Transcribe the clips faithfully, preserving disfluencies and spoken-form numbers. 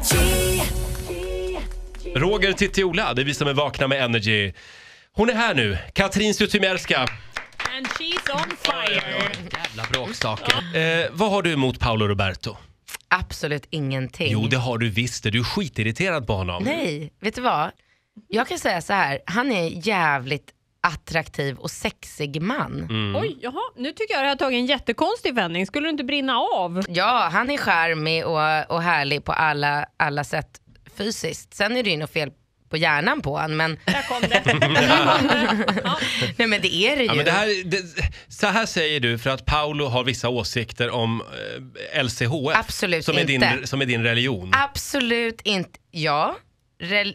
Roger, Titti, Ola, det är vi som är vakna med Energy. Hon är här nu, Katrin Zytomierska. And she's on fire. Jävla bråkstaker. Eh, vad har du emot Paolo Roberto? Absolut ingenting. Jo, det har du visst. Du är skitirriterad på honom. Nej, vet du vad? Jag kan säga så här, han är jävligt attraktiv och sexig man. Mm. Oj, jaha. Nu tycker jag att jag har tagit en jättekonstig vändning. Skulle du inte brinna av? Ja, han är charmig och, och härlig på alla, alla sätt fysiskt. Sen är det ju något fel på hjärnan på han, men... Där kom det. Där kom det. Ja. Nej, men det är det ju. Ja, men det här, det, så här säger du för att Paolo har vissa åsikter om eh, L C H F. Absolut som är inte. Din, som är din religion. Absolut inte. Ja, Rel-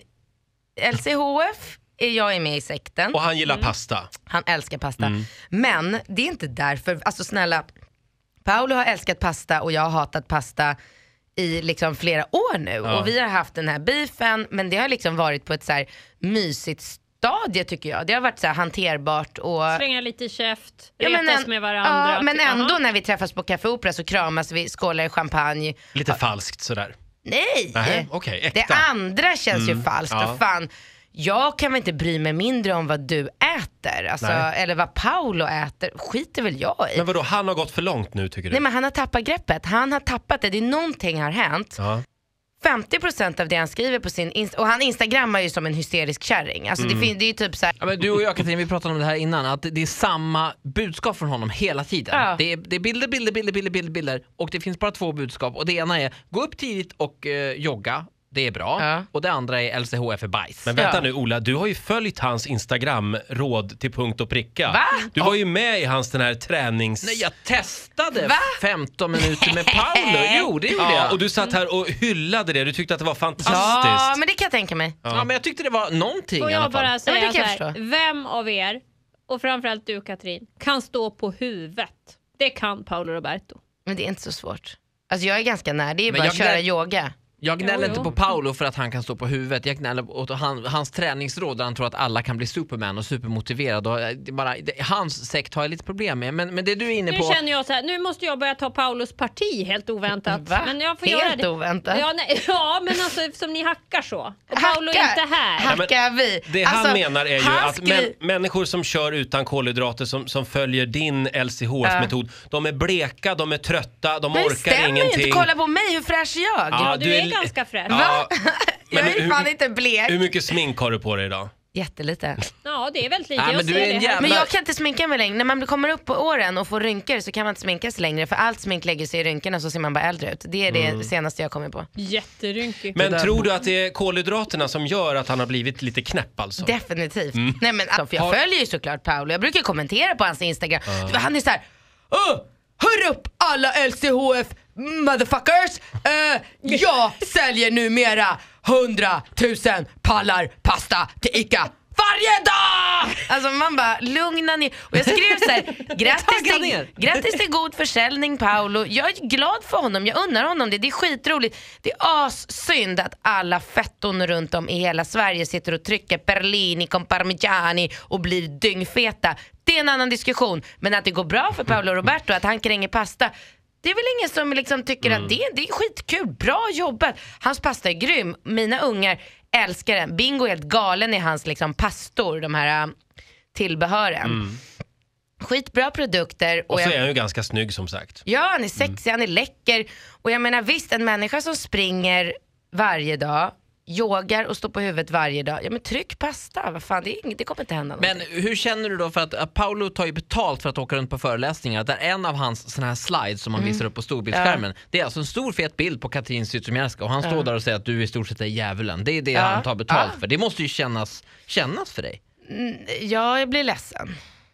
L C H F är jag är med i sekten. Och han gillar mm. pasta. Han älskar pasta. Mm. Men det är inte därför, alltså snälla, Paolo har älskat pasta och jag har hatat pasta i liksom flera år nu. Ja. Och vi har haft den här beefen, men det har liksom varit på ett så här mysigt stadie tycker jag. Det har varit så här hanterbart och... Slänga lite käft, ja, men retas en, med varandra. Ja, men ändå Aha. när vi träffas på Café Opera så kramas vi, skålar i champagne. Lite falskt sådär. Nej! Nej, okej, äkta. Det andra känns Mm, ju falskt. ja. Och fan, jag kan väl inte bry mig mindre om vad du äter. Alltså, eller vad Paolo äter. Skiter väl jag i. Men vadå, han har gått för långt nu tycker du? Nej, men han har tappat greppet. Han har tappat det. Det är någonting har hänt. Ja. femtio procent av det han skriver på sin Insta- och han instagrammar ju som en hysterisk kärring. Alltså Mm. det, fin- det är ju typ så här. Ja, men du och jag, Katrin, vi pratade om det här innan, att det är samma budskap från honom hela tiden. Ja. Det, är, det är bilder, bilder, bilder, bilder, bilder, bilder och det finns bara två budskap. Och det ena är, gå upp tidigt och eh, jogga, det är bra. Ja. Och det andra är L C H F är bajs. Men vänta Ja. nu Ola, du har ju följt hans Instagram-råd till punkt och pricka. Va? Du var ju med i hans den här tränings... Nej, jag testade Va? femton minuter med Paolo. Jo, det gjorde Ja, jag. och du satt här och hyllade det. Du tyckte att det var fantastiskt. Ja, men det kan jag tänka mig. Ja, men jag tyckte det var någonting Får i alla jag fall. bara Ja, säga men det så kan jag här, vem av er, och framförallt du Katrin, kan stå på huvudet? Det kan Paolo Roberto. Men det är inte så svårt. Alltså jag är ganska nära. Det är Men bara jag att köra gnäll- yoga. Jag gnäller Jo, inte jo. på Paolo för att han kan stå på huvudet. Jag gnäller åt han, hans träningsråd där han tror att alla kan bli Superman och supermotiverad. Och det är bara, det, hans sekt har jag lite problem med. Men, men det du är inne Nu på... känner jag så här, nu måste jag börja ta Paulos parti helt oväntat. Va? Men jag får Helt göra det. oväntat. Ja, nej, ja, men alltså eftersom ni hackar så. Och Paolo är inte här. Hackar vi. Det han Alltså, menar är ju han att skri- män, människor som kör utan kolhydrater som, som följer din L C H F-metod, de är bleka, de är trötta, de Men det orkar stämmer ju ingenting. inte. Kolla på mig, hur fräsch är jag? Ja, Ja, du, du är, är- ganska fräsch. Ja, Jag men är hur- fan inte blek. Hur mycket smink har du på dig idag? Jättelite. Ja, det är väldigt lite. Ja, men jag du ser är en det här. jävla- Men jag kan inte sminka mig längre. När man kommer upp på åren och får rynkor så kan man inte sminka sig längre. För allt smink lägger sig i rynkorna så ser man bara äldre ut. Det är det Mm. senaste jag kommer på. Jätterynkig. Men där- tror du att det är kolhydraterna som gör att han har blivit lite knäpp alltså? Definitivt. Nej, men alltså, för jag Har- följer ju såklart Paolo. Jag brukar kommentera på hans Instagram. Han är så här: "Åh, hör upp alla L C H F motherfuckers. Uh, jag säljer numera hundratusen pallar pasta till Ica varje dag!" Alltså man bara, lugna ner. Och jag skrev så här: grattis Tagga till, ner. grattis till god försäljning Paolo. Jag är glad för honom, jag unnar honom det. Det är skitroligt. Det är assynd att alla fetton runt om i hela Sverige sitter och trycker Perlini con parmigiani och blir dyngfeta. Det är en annan diskussion. Men att det går bra för Paolo Roberto, att han kränger pasta, det är väl ingen som liksom tycker att det, det är skitkul. Bra jobbat. Hans pasta är grym. Mina ungar älskar den. Bingo är helt galen i hans liksom pastor, de här äh, tillbehören. Skitbra produkter. Och så jag- är han ju ganska snygg som sagt. Ja, han är sexig, han är läcker. Och jag menar visst, en människa som springer varje dag, yogar och står på huvudet varje dag. Ja, men tryck pasta, vad fan, det, är inget, det kommer inte hända Men någonting. hur känner du då, för att uh, Paolo tar ju betalt för att åka runt på föreläsningar, där en av hans såna här slides som man visar upp på storbildsskärmen, det är alltså en stor fet bild på Katrin Zytomierska och han står där och säger att du i stort sett är djävulen. Det är det Ja. han tar betalt Ja. för. Det måste ju kännas, kännas för dig. Mm, ja, jag blir ledsen.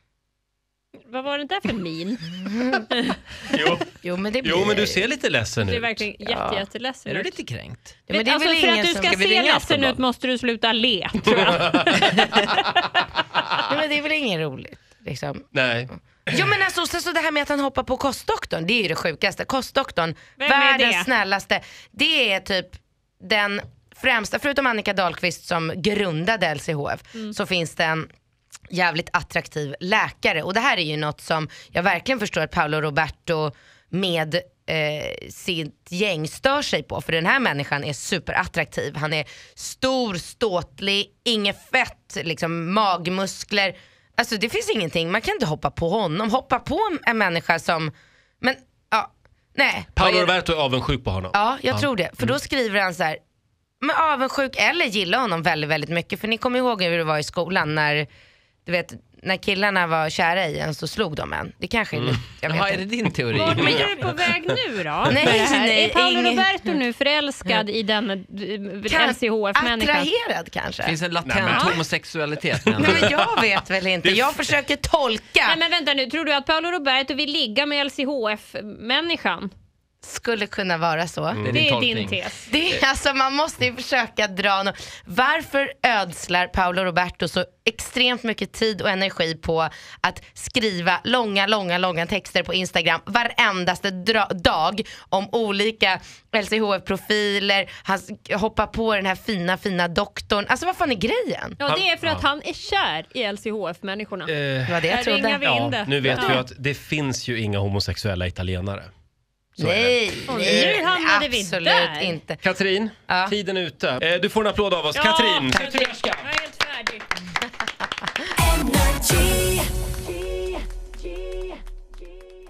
Vad var det där för min? Jo, Jo, men det blir... jo men du ser lite ledsen Du är ut. verkligen jätte, jätteledsen Är du ut. lite kränkt? Ja, men det är alltså, väl för ingen att du som... ska Ska vi se ringa ledsen Aftonbladet? ut måste du sluta le, tror jag. Ja, men det är väl ingen roligt, liksom. Nej. Jo, men alltså, så, så det här med att han hoppar på kostdoktorn, det är ju det sjukaste. Kostdoktorn, Vem är världens det? snällaste. Det är typ den främsta, förutom Annika Dahlqvist som grundade L C H F, så finns det en jävligt attraktiv läkare. Och det här är ju något som jag verkligen förstår att Paolo Roberto med eh, sitt gäng stör sig på. För den här människan är superattraktiv. Han är stor, ståtlig, inget fett, liksom magmuskler. Alltså det finns ingenting, man kan inte hoppa på honom. Hoppa på en människa som, men ja, nej. Paolo Roberto är avundsjuk på honom. Ja, jag ja. tror det. För då skriver han så här, men avundsjuk eller gillar honom väldigt, väldigt mycket. För ni kommer ihåg hur det var i skolan när, du vet, när killarna var kära i en så slog de en. Det kanske är lite, jag vet Jaha, inte. är det din teori? Vart är du på väg nu då? Nej, nej, är Paolo ingen... Roberto nu förälskad i den L C H F-människan? Attraherad kanske. Finns en latent Nej, men... homosexualitet? Nej, men jag vet väl inte. Jag försöker tolka. Nej, men vänta nu. Tror du att Paolo Roberto vill ligga med L C H F-människan? Skulle kunna vara så. Mm. Det är, det är din, din tes. Det är, alltså, man måste ju försöka dra no- Varför ödslar Paolo Roberto så extremt mycket tid och energi på att skriva långa, långa, långa texter på Instagram varendaste dra- dag om olika L C H F-profiler? Han hoppar på den här fina, fina doktorn. Alltså vad fan är grejen? Ja, det är för att han är kär i L C H F-människorna. Eh, Det var det jag Där trodde. ringar vi in ja, det. nu vet Ja. vi att det finns ju inga homosexuella italienare. Så är det. Nej, Och nej, nu hamnade vi absolut där. inte. Katrin, Ja. tiden är ute. Eh, du får en applåd av oss. Ja, Katrin, Katrin.